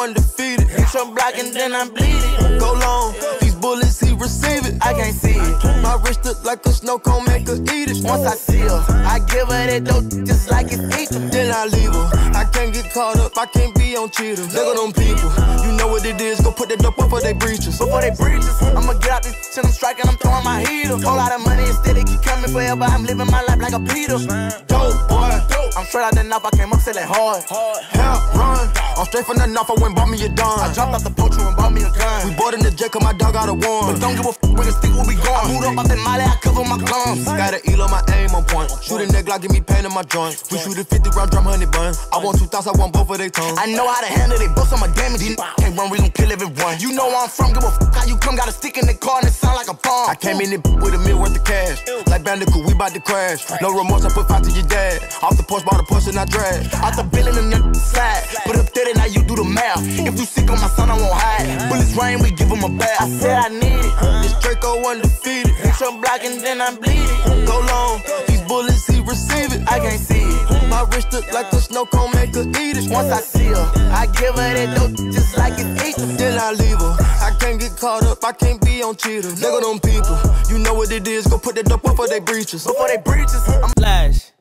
undefeated. Hit your block and then I'm bleeding. Go long, these bullets he receive it. I can't see it. My wrist look like a snow cone, make her eat it. Once I see her, I give her that dope just like it's eating. Then I leave her. I can't get caught up, I can't be on cheaters. Look at them people, you know what it is. Go put that dope before they breaches. Before they breaches, I'ma get out this shit, I'm striking, I'm throwing my heater. Whole lot of money instead, it keep coming forever. I'm living my life like a Peter. Dope boy, I'm straight out the knife, I came up selling hard. Help run, I'm straight from the knife, I went and bought me a dime. I jumped out the poacher and bought me a gun. We bought in the jet, cause my dog got a warrant. But don't give a f when the stick where we going. I moved up out that molly, I cover my gums. Got an elo, my aim on point. Shooting that Glock, give me pain in my joint. We shoot a 50 round drum, honey bun. I want 2 thoughts, I want both of they tongues. I know how to handle they books, I'm a damage. Can't run, we gon' kill everyone. You know where I'm from, give a f how you come. Got a stick in the car and it sound like a bomb. I came in it with $1 million worth of cash. Like Bandicoot, we bout to crash. No remorse, I put 5 to your dad. Off the porch, bought a push and I drag. Out the building and then slide. Put up 30, now you do the math. If you sick on my son, I won't hide. Bullets rain, we give him a bath. I said I need it. This Draco undefeated. Hit your block and then I'm bleeding. Go long, these bullets he receive it. I can't see it. My wrist look like a snow cone, make her eat it. Once I see her, I give her that dope just like it's eating. Then I leave her. I can't get caught up, I can't be on cheaters. Look at them people, you know what it is. Go put that dope before they breaches. Before they breaches, I'm Flash.